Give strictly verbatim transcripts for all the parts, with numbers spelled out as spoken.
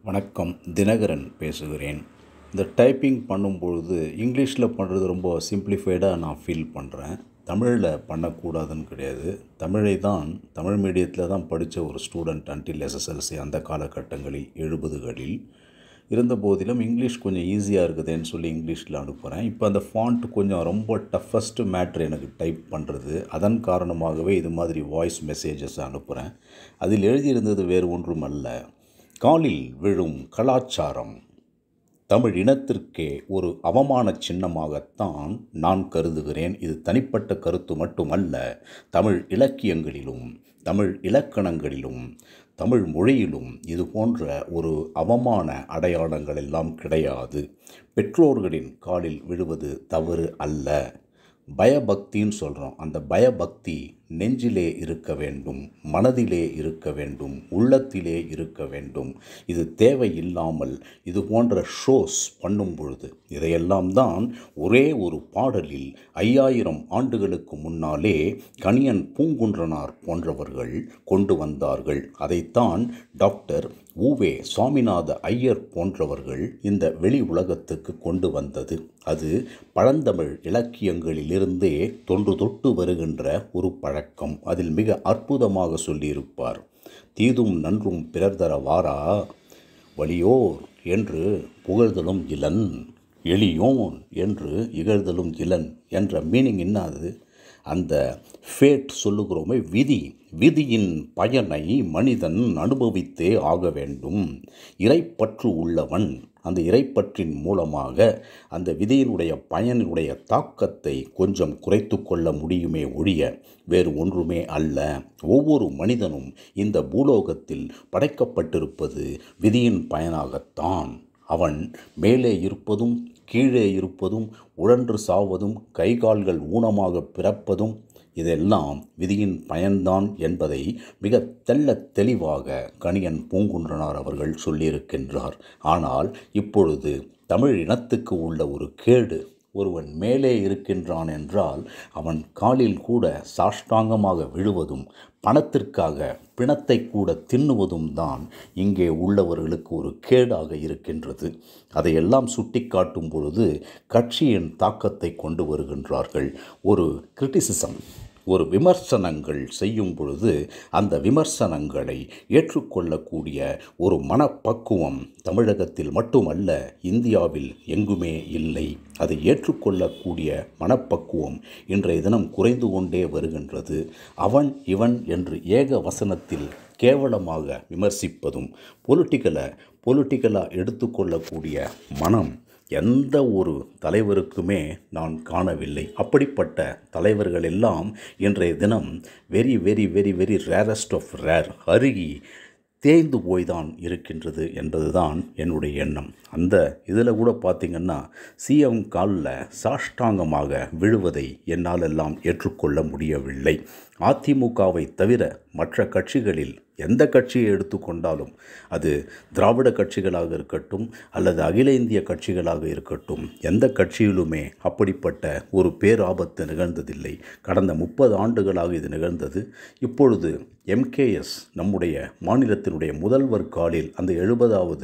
வணக்கம், தினகரன் பேசுகிறேன். இந்த டைப்பிங் பண்ணும்பொழுது இங்கிலீஷில் பண்ணுறது ரொம்ப சிம்பிளிஃபைடாக நான் ஃபீல் பண்ணுறேன். தமிழில் பண்ணக்கூடாதுன்னு கிடையாது. தமிழை தான் தமிழ் மீடியத்தில் தான் படித்த ஒரு ஸ்டூடெண்ட் அன்டில் எஸ்எஸ்எல்சி அந்த காலகட்டங்களில் எழுபதுகளில் இருந்த போதிலும் இங்கிலீஷ் கொஞ்சம் ஈஸியாக இருக்குதுன்னு சொல்லி இங்கிலீஷில் அனுப்புகிறேன். இப்போ அந்த ஃபாண்ட் கொஞ்சம் ரொம்ப டஃபஸ்ட்டு மேட்ரு எனக்கு டைப் பண்ணுறது. அதன் காரணமாகவே இது மாதிரி வாய்ஸ் மெசேஜஸ் அனுப்புகிறேன். அதில் எழுதியிருந்தது வேறு ஒன்றும் அல்ல. காலில் விழும் கலாச்சாரம் தமிழ் இனத்திற்கே ஒரு அவமான சின்னமாகத்தான் நான் கருதுகிறேன். இது தனிப்பட்ட கருத்து மட்டுமல்ல. தமிழ் இலக்கியங்களிலும் தமிழ் இலக்கணங்களிலும் தமிழ் மொழியிலும் இது போன்ற ஒரு அவமான அடையாளங்கள் எல்லாம் கிடையாது. பெற்றோர்களின் காலில் விழுவது தவறு அல்ல. பயபக்தின்னு சொல்கிறோம். அந்த பயபக்தி நெஞ்சிலே இருக்க வேண்டும், மனதிலே இருக்க வேண்டும், உள்ளத்திலே இருக்க வேண்டும். இது தேவையில்லாமல் இது போன்ற ஷோஸ் பண்ணும் பொழுது இதையெல்லாம் தான் ஒரே ஒரு பாடலில் ஐயாயிரம் ஆண்டுகளுக்கு முன்னாலே கணியன் பூங்குன்றனார் போன்றவர்கள் கொண்டு வந்தார்கள். அதைத்தான் டாக்டர் உவே சுவாமிநாத ஐயர் போன்றவர்கள் இந்த வெளி உலகத்துக்கு கொண்டு வந்தது. அது பழந்தமிழ் இலக்கியங்களிலிருந்தே தொன்று தொட்டு வருகின்ற ஒரு பழக்கம். அதில் மிக அற்புதமாக சொல்லியிருப்பார். தீதும் நன்றும் பிறர் தர வாரா, வலியோர் என்று புகழ்தலும் இலன், எளியோன் என்று இகழ்தலும் இலன் என்ற மீனிங் என்னது? அந்த ஃபேட் சொல்லுகிறோமே, விதி, விதியின் பயனை மனிதன் அனுபவித்தே ஆக வேண்டும். இறைப்பற்று உள்ளவன் அந்த இறைப்பற்றின் மூலமாக அந்த விதியினுடைய பயனுடைய தாக்கத்தை கொஞ்சம் குறைத்து கொள்ள முடியுமே ஒழிய வேறு ஒன்றுமே அல்ல. ஒவ்வொரு மனிதனும் இந்த பூலோகத்தில் படைக்கப்பட்டிருப்பது விதியின் பயனாகத்தான். அவன் மேலே இருப்பதும் கீழே இருப்பதும் உழன்று சாவதும் கைகால்கள் ஊனமாக பிறப்பதும் இதெல்லாம் விதியின் பயன்தான் என்பதை மிக தெள்ள தெளிவாக கணியன் பூங்குன்றனார் அவர்கள் சொல்லியிருக்கின்றார். ஆனால் இப்பொழுது தமிழ் இனத்துக்கு உள்ள ஒரு கேடு, ஒருவன் மேலே இருக்கின்றான் என்றால் அவன் காலில் கூட சாஷ்டாங்கமாக விழுவதும் பணத்திற்காக பிணத்தை கூட தின்னுவதும் தான் இங்கே உள்ளவர்களுக்கு ஒரு கேடாக இருக்கின்றது. அதையெல்லாம் சுட்டி காட்டும் பொழுது கட்சியின் தாக்கத்தை கொண்டு வருகின்றார்கள். ஒரு கிரிட்டிசிசம், ஒரு விமர்சனங்கள் செய்யும் பொழுது அந்த விமர்சனங்களை ஏற்றுக்கொள்ளக்கூடிய ஒரு மனப்பக்குவம் தமிழகத்தில் மட்டுமல்ல, இந்தியாவில் எங்குமே இல்லை. அதை ஏற்றுக்கொள்ளக்கூடிய மனப்பக்குவம் இன்றைய தினம் குறைந்து கொண்டே வருகின்றது. அவன் இவன் என்று ஏக வசனத்தில் கேவலமாக விமர்சிப்பதும் பொலிட்டிக்கலை பொலிட்டிக்கலாக எடுத்துக்கொள்ளக்கூடிய மனம் எந்த ஒரு தலைவருக்குமே நான் காணவில்லை. அப்படிப்பட்ட தலைவர்கள் எல்லாம் இன்றைய தினம் very very very very rarest of rare அருகி தேய்ந்து போய்தான் இருக்கின்றது என்பதுதான் என்னுடைய எண்ணம். அந்த இதில் கூட பார்த்திங்கன்னா சிஎம் காலில் சாஷ்டாங்கமாக விழுவதை என்னால் எல்லாம் ஏற்றுக்கொள்ள முடியவில்லை. அதிமுகவை தவிர மற்ற கட்சிகளில் எந்த கட்சியை எடுத்துக்கொண்டாலும், அது திராவிட கட்சிகளாக இருக்கட்டும் அல்லது அகில இந்திய கட்சிகளாக இருக்கட்டும், எந்த கட்சியிலுமே அப்படிப்பட்ட ஒரு பேராபத்து நிகழ்ந்ததில்லை. கடந்த முப்பது ஆண்டுகளாக இது நிகழ்ந்தது. இப்பொழுது எம்கேஎஸ் நம்முடைய மாநிலத்தினுடைய முதல்வர் காலில் அந்த எழுபதாவது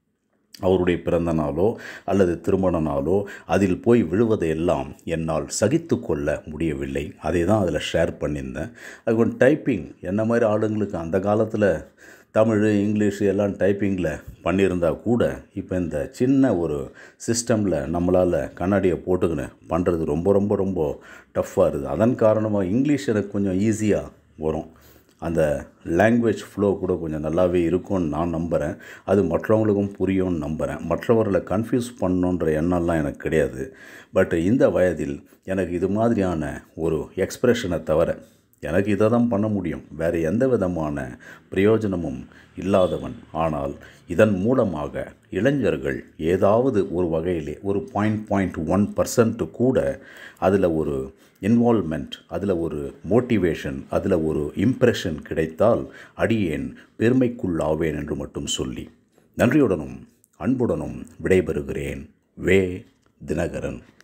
அவருடைய பிறந்த நாளோ அல்லது திருமண நாளோ அதில் போய் விழுவதையெல்லாம் என்னால் சகித்து கொள்ள முடியவில்லை. அதை தான் அதில் ஷேர் பண்ணியிருந்தேன். அது கொஞ்சம் டைப்பிங் என்ன மாதிரி ஆளுங்களுக்கு அந்த காலத்தில் தமிழ் இங்கிலீஷ் எல்லாம் டைப்பிங்கில் பண்ணியிருந்தால் கூட இப்போ இந்த சின்ன ஒரு சிஸ்டமில் நம்மளால் கண்ணாடியை போட்டுக்கின்னு பண்ணுறது ரொம்ப ரொம்ப ரொம்ப டஃப்பாக இருக்குது. அதன் காரணமாக இங்கிலீஷ் எனக்கு கொஞ்சம் ஈஸியாக வரும். அந்த லாங்குவேஜ் ஃப்ளோ கூட கொஞ்சம் நல்லாவே இருக்கும்னு நான் நம்புகிறேன். அது மற்றவங்களுக்கும் புரியும்னு நம்புகிறேன். மற்றவர்களை கன்ஃபியூஸ் பண்ணணுன்ற எண்ணம்லாம் எனக்கு கிடையாது. பட் இந்த வயதில் எனக்கு இது மாதிரியான ஒரு எக்ஸ்ப்ரெஷனை தவிர எனக்கு இதை தான் பண்ண முடியும். வேறு எந்த விதமான பிரயோஜனமும் இல்லாதவன். ஆனால் இதன் மூலமாக இளைஞர்கள் ஏதாவது ஒரு வகையிலே ஒரு பாயிண்ட் பாயிண்ட் ஒன் பர்சன்ட் கூட அதில் ஒரு இன்வால்மெண்ட், அதில் ஒரு மோட்டிவேஷன், அதில் ஒரு இம்ப்ரெஷன் கிடைத்தால் அடியேன் பெருமைக்குள்ளாவேன் என்று மட்டும் சொல்லி நன்றியுடனும் அன்புடனும் விடைபெறுகிறேன். வே. தினகரன்.